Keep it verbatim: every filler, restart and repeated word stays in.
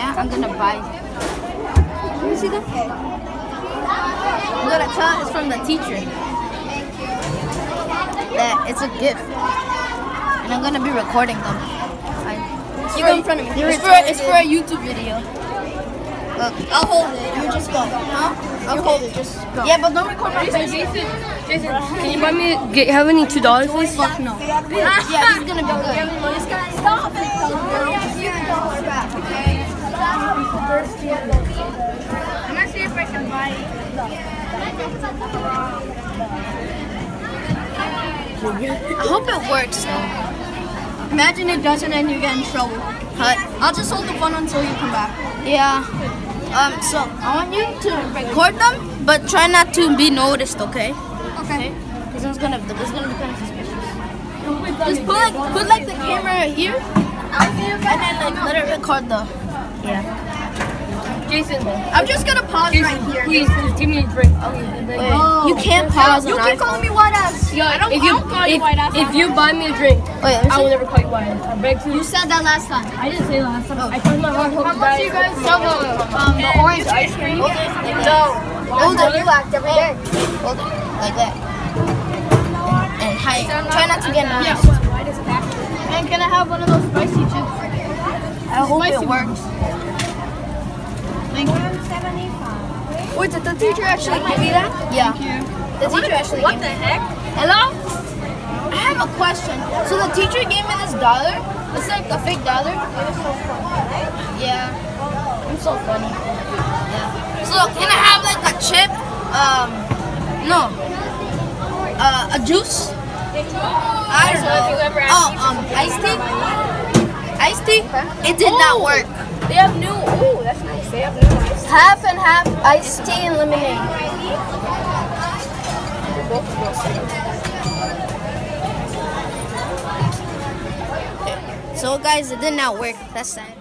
Yeah, I'm gonna buy. Let me see that. I'm gonna tell it's from the teacher. That it's a gift, and I'm gonna be recording them. You go in front of me. It's for it's for a YouTube video. Look, I'll hold it. You just go. huh? You Okay. hold it. Just go. Yeah, but don't record my face. Jason, Jason, can you buy me? Get, have any two dollars, please? Fuck no. Yeah, he's gonna be good. This guy, stop it. Dollar back, okay? I'm gonna see if I can buy. I hope it works though. Imagine it doesn't and you get in trouble. But I'll just hold the phone until you come back. yeah. Um. So I want you to record them, but try not to be noticed, okay? Okay. Because it's gonna it's gonna be kind of suspicious. Just put like put like the camera here, and then like let it record the. Yeah. Jason, I'm just gonna pause Jason, right here. please, please give me a drink. Wait, Oh. you can't pause You on keep iPhone. calling me white ass. Yo, I don't, if I you don't call you if, white ass. if you buy me a drink, Wait, let me I see. will never call you white ass. I beg to. You said that last time. I didn't say last time. I told my heart. How much do you guys sell the, um, the orange ice cream? Hold it like No. that. Hold it. You act every day. Hold it like that. And, and hide. Try not to get noticed. And can I have one of those spicy chips? I hope it works. Thank you. Wait, did the teacher actually give you that? Yeah. Thank you. The teacher actually What gave the me. heck? Hello? I have a question. So the teacher gave me this dollar. It's like a fake dollar. Yeah. I'm so funny. Yeah. So can I have like a chip? Um, no. Uh, a juice? I don't So if you know. ever ask Oh, me um, iced tea? Iced tea? It did not work. They have new. Ooh, that's nice. They have new ice. Half and half iced tea and lemonade. So guys, it did not work. That's sad.